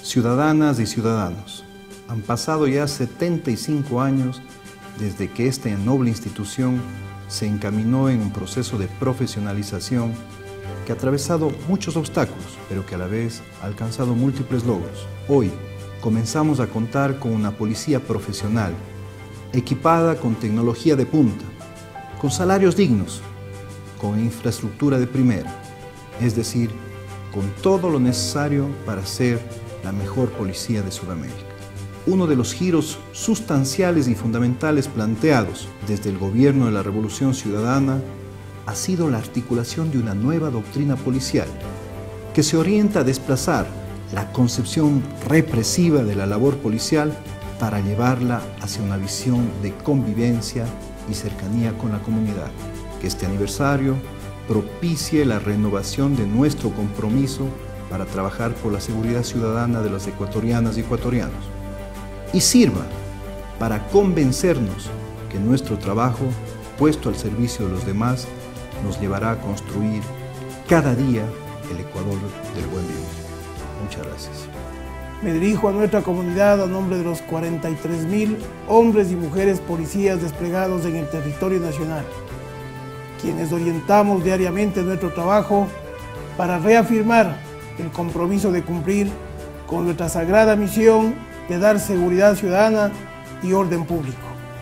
Ciudadanas y ciudadanos, han pasado ya 75 años desde que esta noble institución se encaminó en un proceso de profesionalización que ha atravesado muchos obstáculos, pero que a la vez ha alcanzado múltiples logros. Hoy comenzamos a contar con una policía profesional, equipada con tecnología de punta, con salarios dignos, con infraestructura de primera, es decir, con todo lo necesario para ser la mejor policía de Sudamérica. Uno de los giros sustanciales y fundamentales planteados desde el gobierno de la Revolución Ciudadana ha sido la articulación de una nueva doctrina policial que se orienta a desplazar la concepción represiva de la labor policial para llevarla hacia una visión de convivencia y cercanía con la comunidad. Que este aniversario propicie la renovación de nuestro compromiso para trabajar por la seguridad ciudadana de las ecuatorianas y ecuatorianos y sirva para convencernos que nuestro trabajo, puesto al servicio de los demás, nos llevará a construir cada día el Ecuador del buen vivir. Muchas gracias. Me dirijo a nuestra comunidad a nombre de los 43.000 hombres y mujeres policías desplegados en el territorio nacional, quienes orientamos diariamente nuestro trabajo para reafirmar el compromiso de cumplir con nuestra sagrada misión de dar seguridad ciudadana y orden público.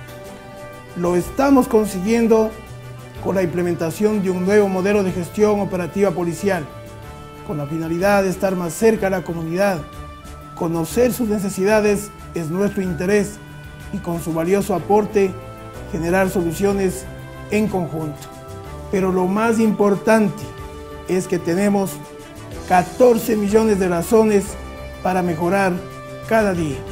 Lo estamos consiguiendo con la implementación de un nuevo modelo de gestión operativa policial, con la finalidad de estar más cerca a la comunidad. Conocer sus necesidades es nuestro interés y con su valioso aporte generar soluciones en conjunto. Pero lo más importante es que tenemos 14 millones de razones para mejorar cada día.